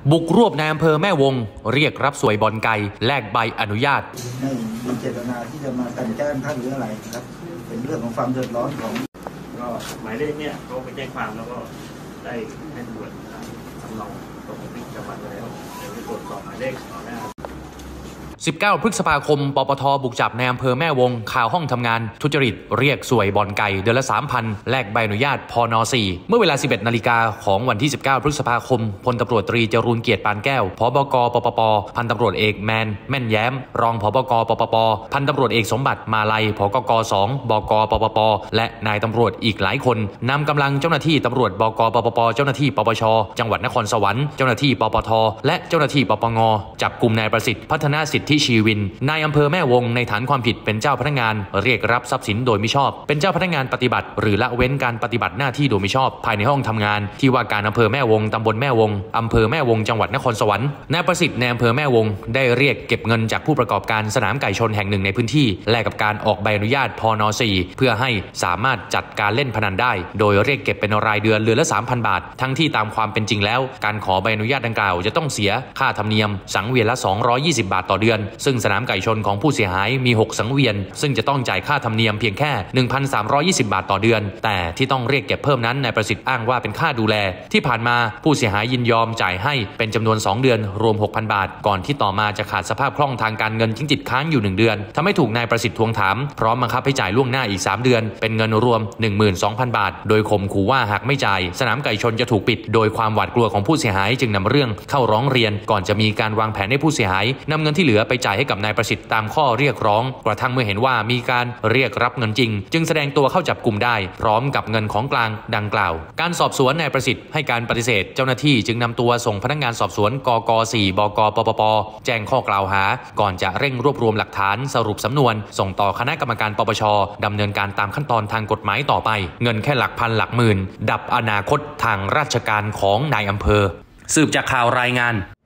บุกรวบนายอำเภอแม่วงเรียกรับสวยบอลไก่แลกใบอนุญาตไม่มีเจตนาที่จะมากันแกล้งท่านหรืออะไรครับเป็นเรื่องของความเดือดร้อนของก็หมายเลขเนี่ยเขาไปแจ้งความแล้วก็ได้ให้ตำรวจสำเนาตรงที่จังหวัดแล้วเดี๋ยวไปตรวจสอบหมายเลขต่อหน้า 19 พฤษภาคม ปปท.บุกจับในอำเภอแม่วงข่าวห้องทำงานทุจริตเรียกสวยบ่อนไก่เดือนละ 3,000 แลกใบอนุญาตพน.4 เมื่อเวลา 11 นาฬิกาของวันที่ 19 พฤษภาคมพลตำรวจตรีจรูญเกียรติปานแก้วผบก.ปปป.พันตำรวจเอกแม่นแย้มรองผบก.ปปป.พันตำรวจเอกสมบัติมาลัยผกก. 2 บก.ปปป.และนายตำรวจอีกหลายคนนำกำลังเจ้าหน้าที่ตำรวจบก.ปปป.เจ้าหน้าที่ปปช.จังหวัดนครสวรรค์เจ้าหน้าที่ปปท.และเจ้าหน้าที่ปปง.จับกลุ่มนายประสิทธิ์พัฒนาสิทธิชีวินนายอำเภอแม่วงในฐานความผิดเป็นเจ้าพนักงานเรียกรับทรัพย์สินโดยมิชอบเป็นเจ้าพนักงานปฏิบัติหรือละเว้นการปฏิบัติหน้าที่โดยมิชอบภายในห้องทำงานที่ว่าการอำเภอแม่วงตำบลแม่วงอำเภอแม่วงจังหวัดนครสวรรค์นายประสิทธิ์ในอำเภอแม่วงได้เรียกเก็บเงินจากผู้ประกอบการสนามไก่ชนแห่งหนึ่งในพื้นที่แลกกับการออกใบอนุญาตพน.4 เพื่อให้สามารถจัดการเล่นพนันได้โดยเรียกเก็บเป็นรายเดือนละ 3,000 บาททั้งที่ตามความเป็นจริงแล้วการขอใบอนุญาตดังกล่าวจะต้องเสียค่าธรรมเนียมสังเวียนละ220 บาทต่อเดือนซึ่งสนามไก่ชนของผู้เสียหายมี6สังเวียนซึ่งจะต้องจ่ายค่าธรรมเนียมเพียงแค่ 1,320 บาทต่อเดือนแต่ที่ต้องเรียกเก็บเพิ่มนั้นนายประสิทธิ์อ้างว่าเป็นค่าดูแลที่ผ่านมาผู้เสียหายยินยอมจ่ายให้เป็นจำนวน2เดือนรวม 6,000 บาทก่อนที่ต่อมาจะขาดสภาพคล่องทางการเงินทิ้งติดค้างอยู่1เดือนทำให้ถูกนายประสิทธิ์ทวงถามพร้อมบังคับให้จ่ายล่วงหน้าอีก3เดือนเป็นเงินรวม 12,000 บาทโดยข่มขู่ว่าหากไม่จ่ายสนามไก่ชนจะถูกปิดโดยความหวาดกลัวของผู้เสียหายจึงนำเรื่องเข้าร้องเรียนก่อนจะมีการวางแผนให้ผู้เสียหายนำเงินที่เหลือไปจ่ายให้กับนายประสิทธิ์ตามข้อเรียกร้องกระทั่งเมื่อเห็นว่ามีการเรียกรับเงินจริงจึงแสดงตัวเข้าจับกลุ่มได้พร้อมกับเงินของกลางดังกล่าวการสอบสวนนายประสิทธิ์ให้การปฏิเสธเจ้าหน้าที่จึงนำตัวส่งพนักงานสอบสวนกก 4 บก ปปป.แจ้งข้อกล่าวหาก่อนจะเร่งรวบรวมหลักฐานสรุปสำนวนส่งต่อคณะกรรมการปปช.ดำเนินการตามขั้นตอนทางกฎหมายต่อไปเงินแค่หลักพันหลักหมื่นดับอนาคตทางราชการของนายอำเภอสืบจากข่าวรายงาน